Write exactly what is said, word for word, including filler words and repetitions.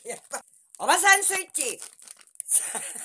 やっぱおばさんスイッチ